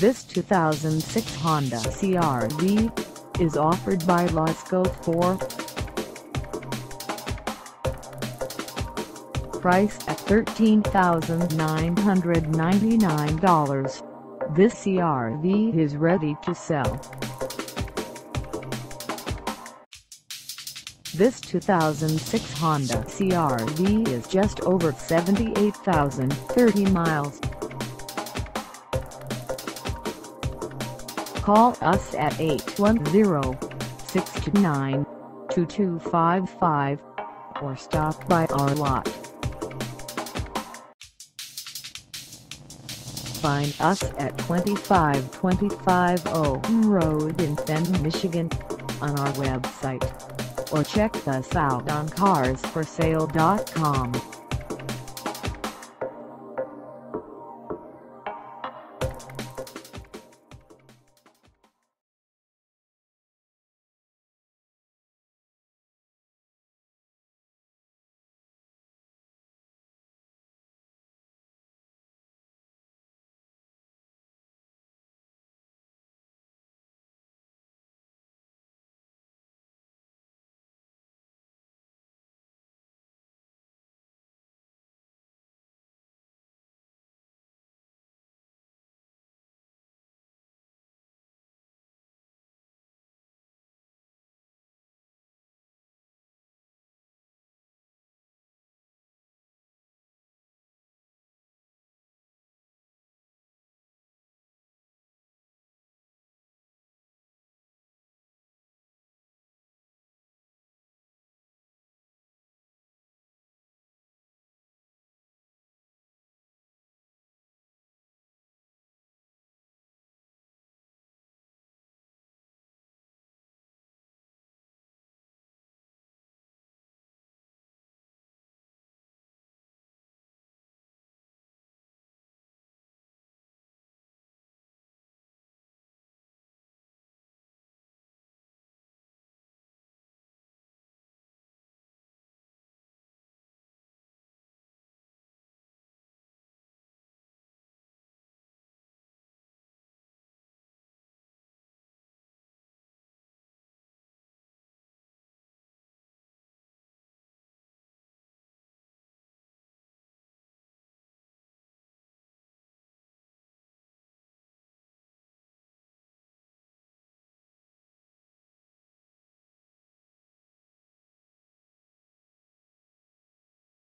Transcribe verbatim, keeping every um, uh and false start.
This two thousand six Honda C R V is offered by Lasco Ford. Priced at thirteen thousand nine hundred ninety-nine dollars, this C R V is ready to sell. This two thousand six Honda C R V is just over seventy-eight thousand thirty miles. Call us at eight one zero, six two nine, two two five five or stop by our lot. Find us at twenty-five twenty-five OWEN Road in Fenton, Michigan, on our website, or check us out on cars for sale dot com.